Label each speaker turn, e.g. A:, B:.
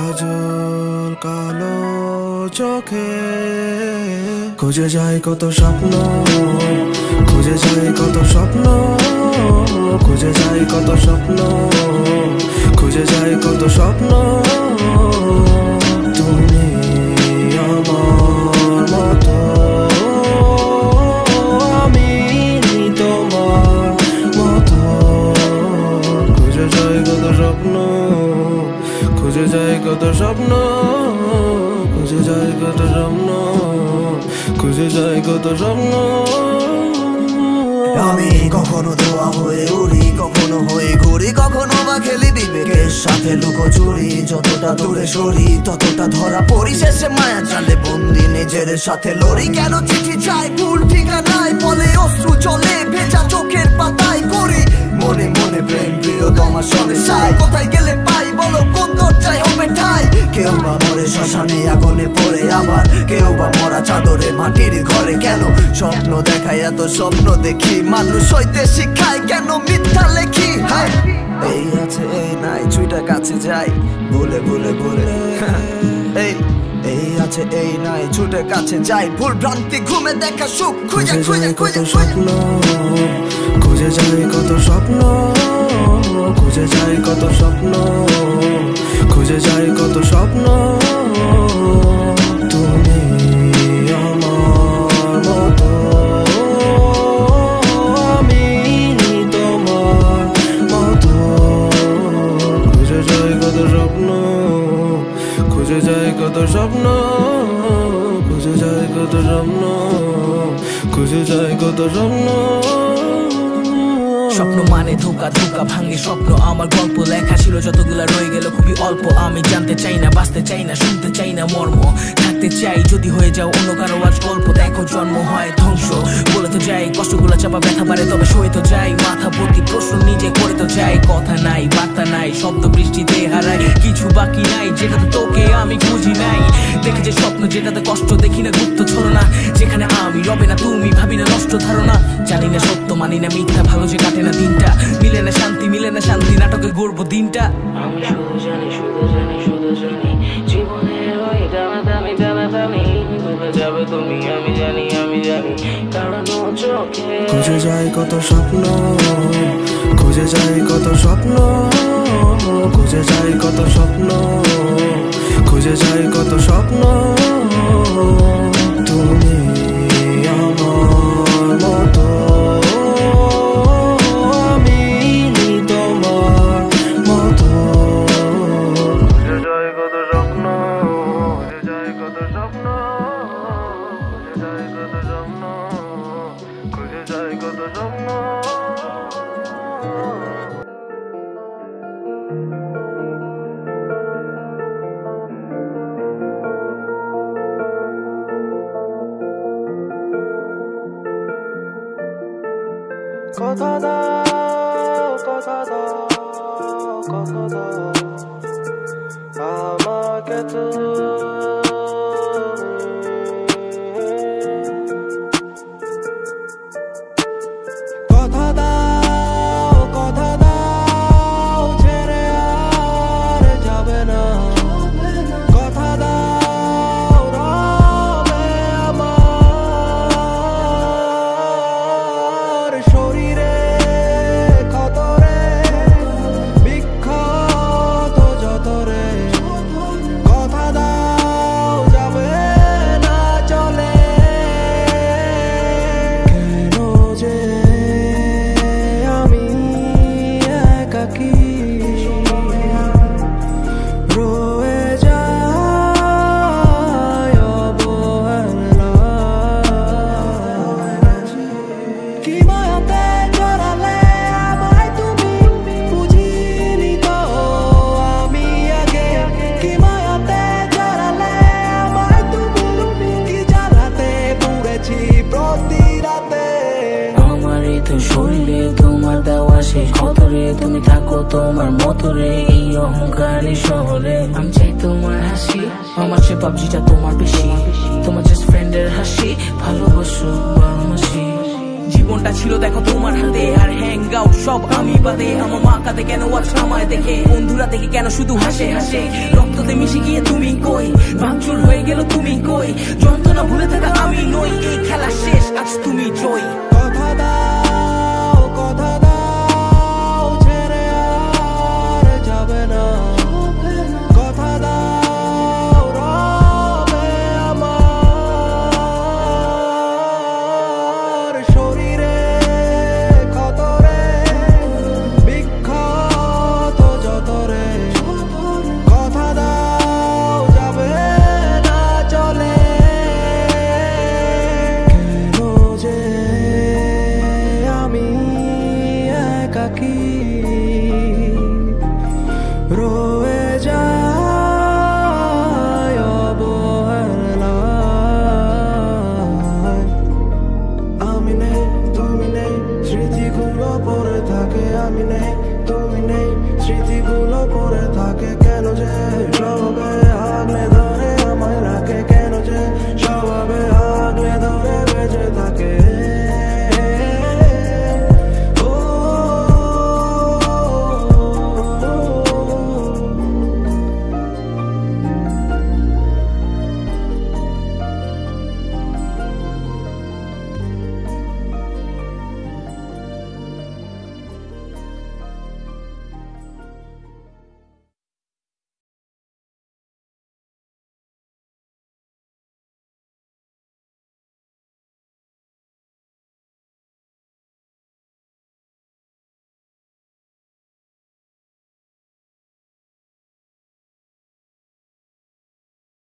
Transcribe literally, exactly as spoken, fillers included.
A: কাজল কালো চোখে খুঁজে যায় কত স্বপ্ন, খুঁজে যায় কত স্বপ্ন, খুঁজে যায় কত স্বপ্ন, খুঁজে যায় কত স্বপ্ন। তুমি আমার মতো, আমি তোমার মতো, খুঁজে যায় কত স্বপ্ন, খুঁজে যায় কত স্বপ্ন, খুঁজে যায় কত স্বপ্ন, খুঁজে যায় কত স্বপ্ন।
B: আমি কখনো ধোয়া হয়ে উড়ি, কখনো হয়ে ঘুরি, কখনো বা খেলি বিবেকের সাথে লুকোচুরি। যতটা দূরে সরি ততটা ধরা পড়ি, শেষে মায়া জালে বন্দি নিজের সাথে লড়ি। কেন চিঠি চাই ভুল ঠিকানায়, বলে অশ্রু চলে ভেজা চোখের পাতায় করি মনে মনে প্রেম প্রিয় তোমার সঙ্গে সাই। কোথায় গেলে পাই বলো কোন দরজায় হবে ঠাই? কেউ বা মরে শ্মশানে আগুনে পড়ে, আবার কেউ বা মরা চাদরে মাটির ঘরে। কেন স্বপ্ন দেখায় এত স্বপ্ন দেখি, মানুষ হইতে শিখায় কেন মিথ্যা লেখি? হায় এই আছে এই নাই ছুইটা কাছে যাই ভুলে ভুলে ভুলে। এই এই আছে এই নাই ছুটে কাছে যাই, ভুল ভ্রান্তি ঘুমে দেখা সুখ খুঁজে খুঁজে খুঁজে
A: স্বপ্ন, খুঁজে যায় কত স্বপ্ন, খুঁজে যায় কত স্বপ্ন, খুঁজে যায় কত স্বপ্ন। তুমি আমার মতো, আমি তোমার মতো, খুঁজে যায় কত স্বপ্ন, খুঁজে যায় কত স্বপ্ন, খুঁজে যায় কত স্বপ্ন, খুঁজে যায় কত স্বপ্ন।
C: স্বপ্ন মানে ধোকা, ধোকা ভাঙে স্বপ্ন। আমার গল্প লেখা ছিল যতগুলা রয়ে গেল খুবই অল্প। আমি জানতে চাই না, বাঁচতে চাই না, শুনতে চাই না মর্ম। থাকতে চাই যদি হয়ে যাও অন্য কারো আজ গল্প। দেখো জন্ম হয় ধ্বংস, বলে তো যাই কষ্টগুলা চাপা ব্যথা বাড়ে, তবে সয়ে তো যাই। মাথা ভর্তি প্রশ্ন নিজে করে তো যাই, কথা নাই বার্তা নাই, শব্দ বৃষ্টিতে হারাই। কিছু বাকি নাই যেটাতে তোকে আমি খুঁজি নাই। দেখে যে স্বপ্ন যেটাতে কষ্ট দেখি না গুপ্ত ছলনা, যেখানে আমি রবে না তুমি ভাবি না নষ্ট ধারণা। জানি না সত্য মানি না মিথ্যা, ভালো যে কাটে না দিনটা, মিলে না শান্তি মিলে না শান্তি, নাটকে গড়বো দিনটা।
D: আমি শুধু জানি শুধু জানি শুধু জানি জীবনের হয় দামি দামি দামি ভুলে যাবে তুমি, আমি জানি আমি জানি কারণ চোখে।
A: খুঁজে যায় কত স্বপ্ন, খুঁজে যায় কত স্বপ্ন, খুঁজে যায় কত স্বপ্ন, খুঁজে যায় কত স্বপ্ন। তুমি আমার মতো, আমি তোমার মতো, খুঁজে যায় কত স্বপ্ন, খুঁজে যায় কত স্বপ্ন, খুঁজে যায় কত স্বপ্ন, খুঁজে যায় কত স্বপ্ন। কথা দাও কথা দাও কথা দাও আমাকে তুমি, কথা দাও কথা দাও ছেড়ে আর যাবে না, কথা দাও রবে আমার শরীরে ক্ষতরে বিক্ষত যতরে। কথা দাও যাবে না চলে, কেন যে আমি একাকী রয়ে যায় অবহেলায়। কি মায়াতে জড়ালে আমায় তুমি, বুঝিনি তো আমি আগে। কি মায়াতে জড়ালে আমায় তুমি, কি জ্বালাতে পুড়েছি প্রতি রাতে।
D: আমারই তো শরীরে তোমার দেওয়া সেই ক্ষতরে, তুমি থাকো তোমার মতরে এই অহংকারী শহরে। আমি চাই তোমার হাসি, আমার সে পাবজিটা তোমার বেশি, তোমার জাস্ট ফ্রেন্ডের হাসি, ভালোবাসো বারো মাসি।
C: জীবনটা ছিল দেখো তোমার হাতে, আর হ্যাং আউট সব আমি বাদে। আমার মা কাঁদে কেন আজ আমায় দেখে, বন্ধুরা দেখে কেন শুধু হাসে হাসে। রক্ততে মিশে শেষে গিয়ে তুমি